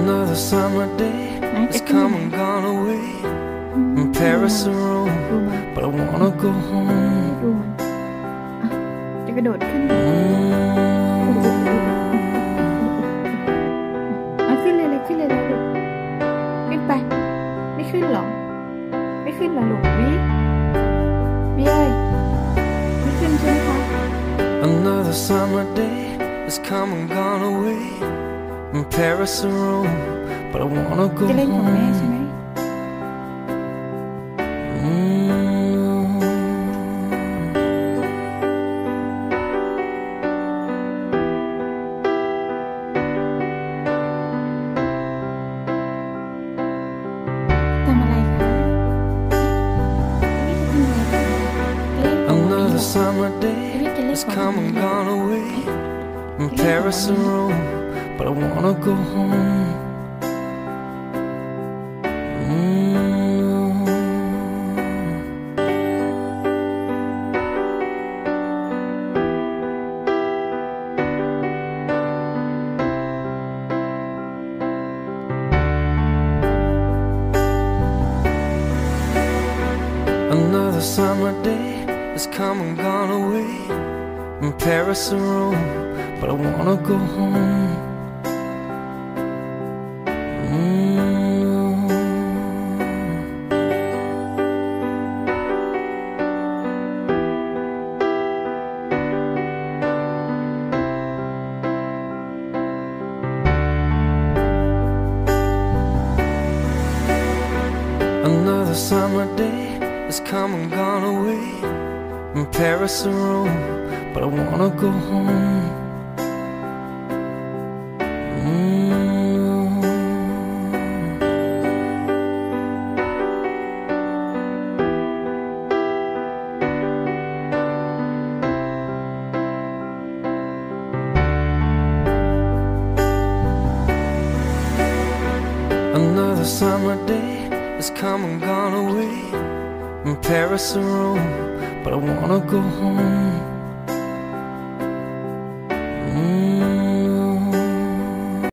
Another summer day has come and gone away from Paris or Rome, but I wanna go home. จะกระโดดขึ้นขึ้นเลยเลยขึ้นเลยเลยลูกขึ้นไปไม่ขึ้นหรอไม่ขึ้นหรอลูกวิเอ้ยไม่ขึ้นใช่ไหมคะ Another summer day has come and gone away from Paris or Rome, but I wanna go จะเล่นของแม่ใช่ไหมทำอะไรคะ Another summer day has come and gone away from Paris or Rome, but I wanna go home. Another summer day has come and gone away from Paris or Rome, but I wanna go home. Another summer day has come and gone away from Paris or Rome, but I wanna go home. Another summer day has come and gone away from Paris or Rome, but I wanna go home.